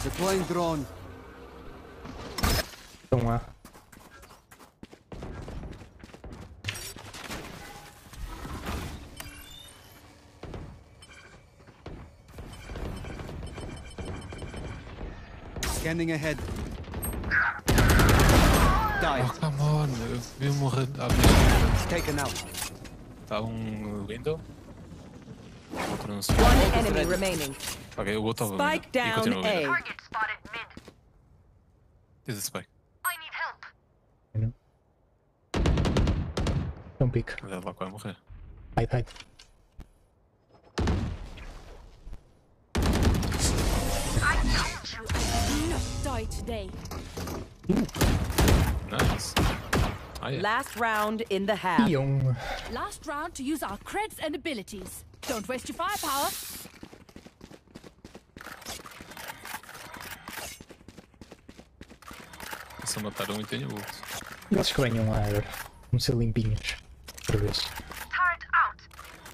Deploying drone. Estão lá. Scanning ahead. Oh, Died. come on, eu vi morrer à minha Taken out. Está window. Outro não sei. One enemy remaining. Ok, o outro estava Spike down window. A. Target spotted mid. Diz a spike. I need help. Não pica. Mas ela vai morrer. Hide. I told you I Do not die today. Nice. Ah, yeah. Last round in the half. Iam. Last round to use our creds and abilities. Don't waste your firepower. Só mataram um e tenho outro. Eles que venham lá agora. Vamos ser limpinhos. Outra vez. turret out.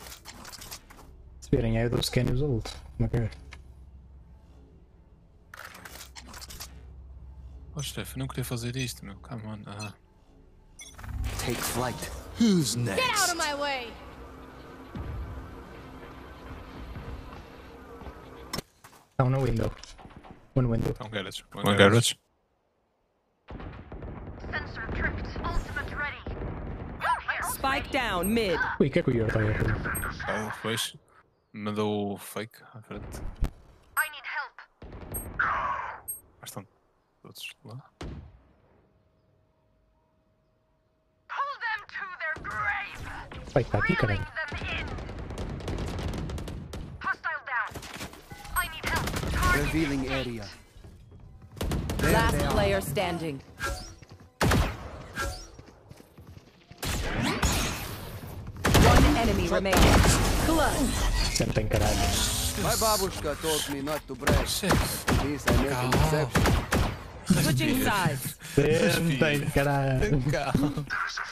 Se virem aí, eu dou scan e os ult. Como é que é? Oh, Steph, eu não queria fazer isto, meu. Come on. Ah. Take flight. Who's Get out next? of my way. Estão no window. One window. One garage. One garage. Sensor tripped. Ultimate ready. Go here. Spike down mid. Ui, o que é que o Yor está aí a fazer? Ah, depois mandou o fake à frente. I need help. Mas estão todos lá. Pull them to their grave. Vai, está aqui, Reeling caralho. them in. Hostile down. I need help. Target Revealing engaged. area. Last player standing. One enemy remaining. Clutch. Sentem caralho. My babushka told me not to brag. Chef. This I make an exception. Switching sides. Sentem caralho. Calma.